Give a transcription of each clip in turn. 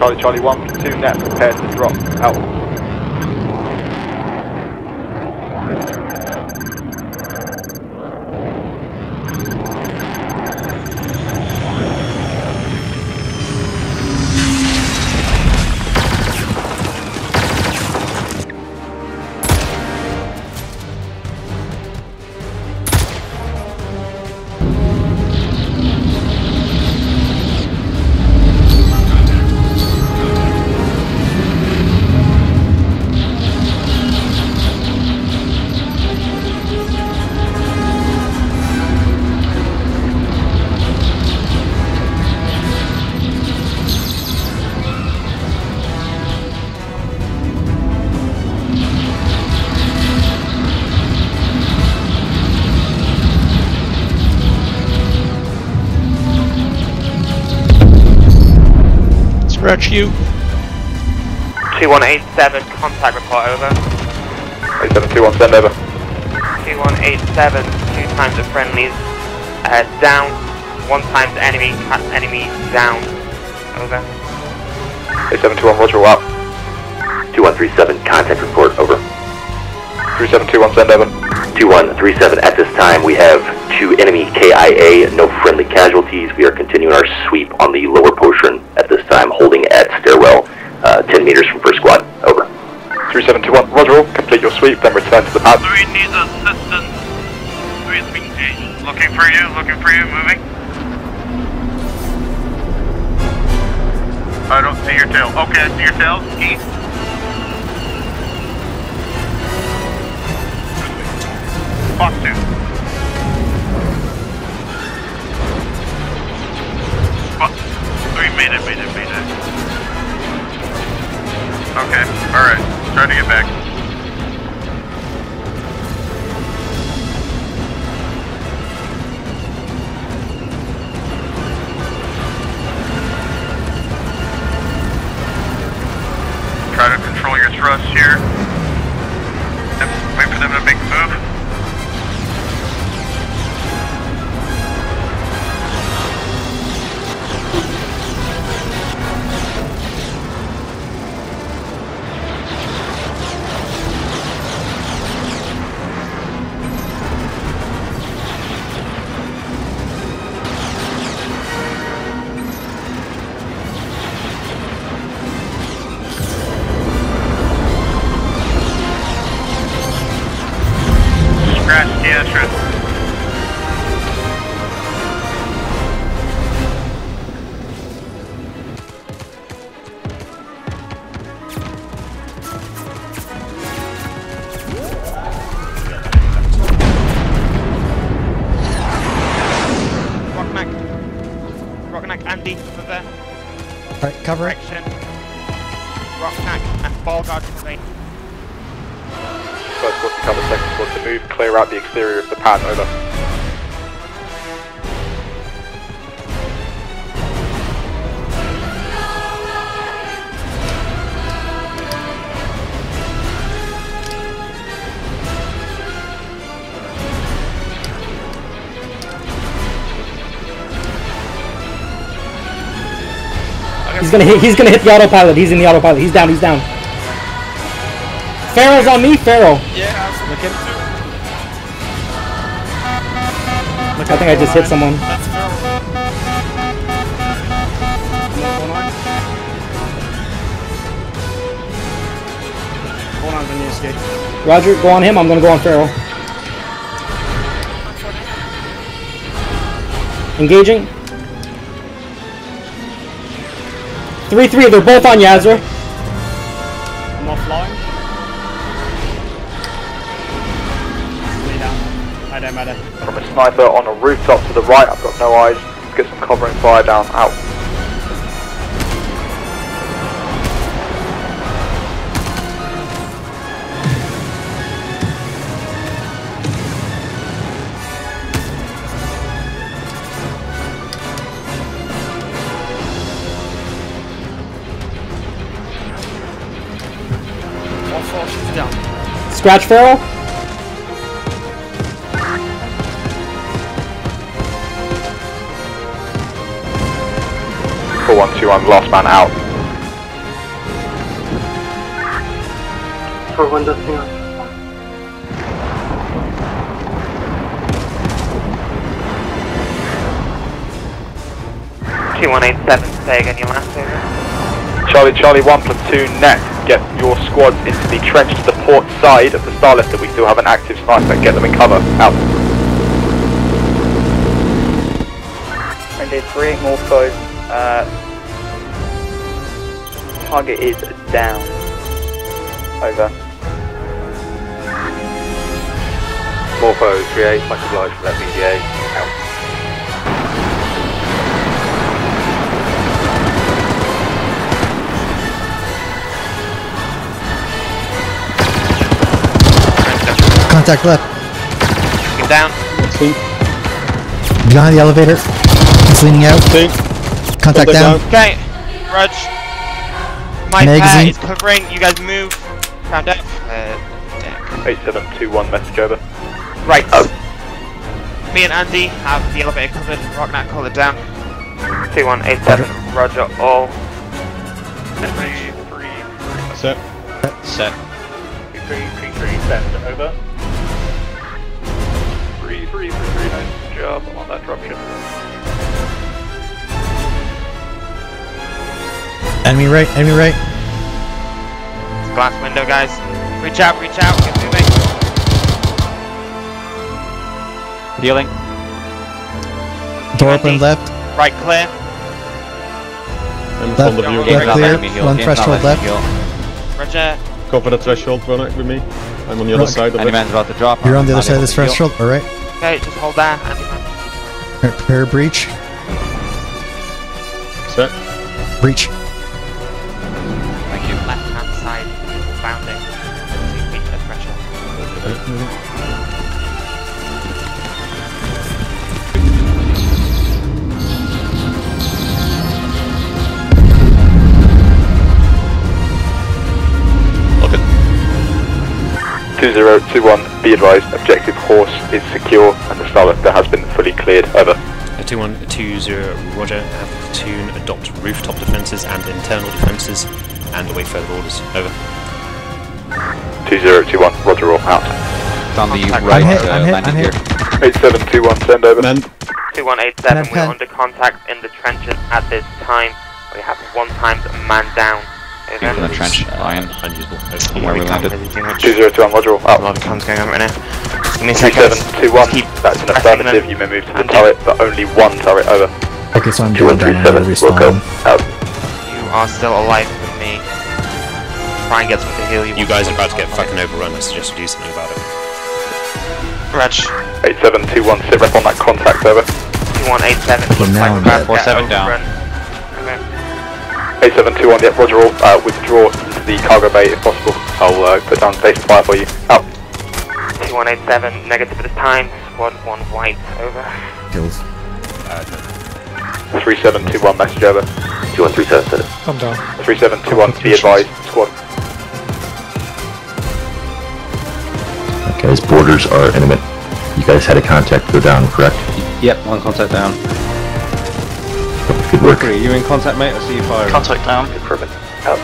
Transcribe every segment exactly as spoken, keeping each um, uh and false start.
Charlie Charlie one, platoon net, prepare to drop, out. Scratch you. two one eight seven, contact report over. eight seven two one, send over. two one eight seven, two times the friendlies, uh, down, one times enemy, enemy down, over. eight seven two one, roger, we're up. two one three seven, contact report, over. three seven two one, send over. two one three seven, at this time we have two enemy K I A, no friendly casualties. We are continuing our sweep on the lower portion at this time, holding at stairwell, uh, ten meters from first squad, over. three seven two one, roger, all. Complete your sweep, then return to the pad. Three needs assistance. Three is being engaged. Looking for you, looking for you, moving. I don't see your tail. Okay, I see your tail. Ski. Fox two. Fox three made it, made it, made it. Okay, alright. Try to get back. Try to control your thrust here. Wait for them to make a move. Alright, cover it. Rocknack and ball guard to me. First squad to cover, second squad to move, clear out the exterior of the pad, over. He's gonna hit. He's gonna hit the autopilot. He's in the autopilot. He's down. He's down. Pharaoh's on me. Pharaoh. Yeah, I was looking. Look, I think I just hit someone. That's Pharaoh. Hold on, when you escape. Roger, go on him. I'm gonna go on Pharaoh. Engaging. three three, they're both on Yazra. I'm offline. Lay down. I don't matter. From a sniper on a rooftop to the right, I've got no eyes. Let's get some covering fire down, out. Scratch Pharaoh. four one two one, last man out. for window two. two one eight seven, say again your last over. Charlie, Charlie, one platoon net. Get your squads into the trench to the port side of the Star Lifter. We still have an active sniper. Get them in cover. Out. Okay, three more foes. Uh, target is down. Over. More foes, three eight, much obliged for that V D A. Out. Contact left. Get down. Behind the elevator. He's leaning out. See. Contact down. Okay, Rog. My Magazine. pair is covering. You guys move. Found out. Uh, eight seven two one, message over. right. Me and Andy have the elevator covered. Rocknat, call it down. two one eight seven, Roger, all. three three. Set. Set. three three three, send over. three three three three, nice job on that dropship. Enemy right, enemy right. Glass window, guys. Reach out, reach out, get moving. Healing. Door open left. Right, clear. I'm in Left, front of you. left clear. One threshold left. Roger. Go for the threshold, run it with me. I'm on the other Rock. side of Enemy it. man's about to drop. You're on the other I'm side of able this to heal. threshold, alright. Okay, just hold there, Andy man. Prepare breach. Set. Breach. Thank you. Left hand side, bounding. Two feet of pressure. two zero two one, be advised, objective horse is secure and the Star Lifter has been fully cleared. Over. two one two zero, Roger. Have the platoon adopt rooftop defences and internal defences and await further orders. Over. two zero two one, Roger, all out. It's on the I'm right hit, uh, I'm hit, landing I'm gear. hit. eight seven two one, send over. Man. two one eight seven, Pen, we're pen. under contact in the trenches at this time. We have one times man down. People in the trench, Lion. Unusable. From where we landed. two zero two one, Roger, all out. A lot of comms going on right now. Give me a two second. seven two one, that's an affirmative, you may move to the turret, but only one turret. Over. Okay, so I'm two one going three down seven, and will go. respawn. Out. You are still alive with me. Try and get someone to heal you. You guys are about to get fucking overrun. I suggest you do something about it. Reg. eight seven two one, sit rep on that contact. Over. two one eight seven. Okay, now I'm dead. four seven down. Okay. eight seven two one, yep, Roger, all. Uh, withdraw into the cargo bay if possible. I'll uh, put down base fire for you. Out. two one eight seven, negative at this time. Squad one white, over. Kills. three seven two one, message over. two one three seven, set it. I'm down. three seven two one, be advised, squad. Guys, borders are intimate. You guys had a contact go down, correct? Yep, one contact down. Good work. Are you in contact, mate? I see you firing. Contact down. Perfect. Out.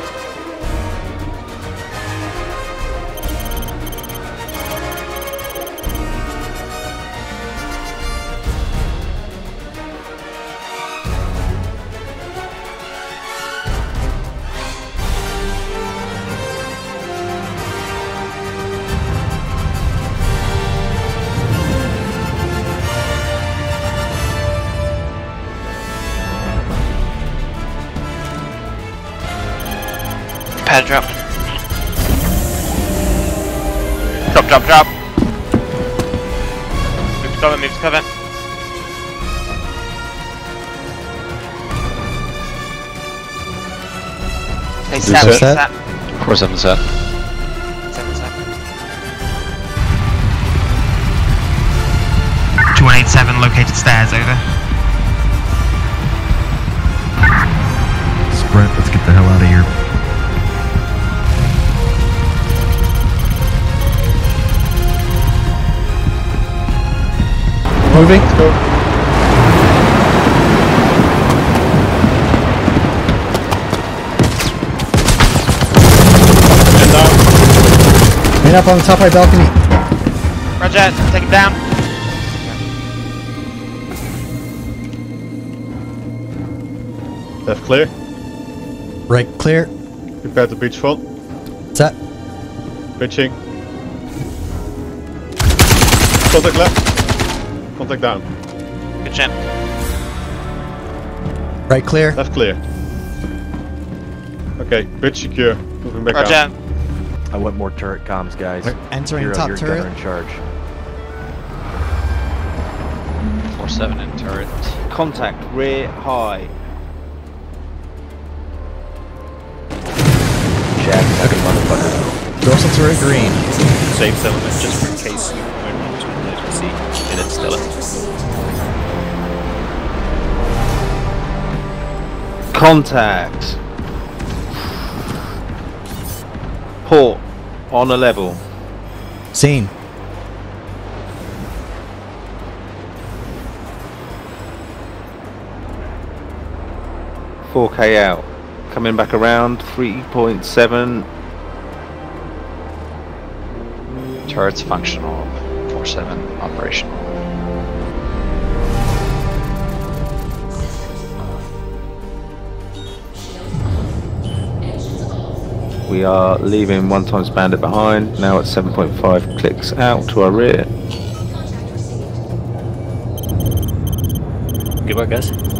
Pad drop. Drop, drop, drop. Move to cover, move to cover. Stay set, set. stay set. four seven set. Seven set. two one eight seven, located stairs, over. Sprint, let's get the hell out of here. Moving. Let's go. Man down. Man up on the top right balcony. Roger, take him down. Left clear. Right clear. Prepare to breach front. Set. Breaching. Contact left. Contact down. Good shot. Right clear. Left clear. Okay, bridge secure. Moving back Roger. down. I want more turret comms, guys. Right, entering Hero, top you're turret. gunner in charge. four seven in turret. Contact rear high. Jack, okay, motherfucker. Dorsal turret green. Save settlement just for in case you won't want to emergency in Interstellar. Contact. Port on a level. Seen. four K out. Coming back around. three point seven. Turret's functional. four seven operational. We are leaving one times bandit behind. Now at seven point five clicks out to our rear. Good work, guys.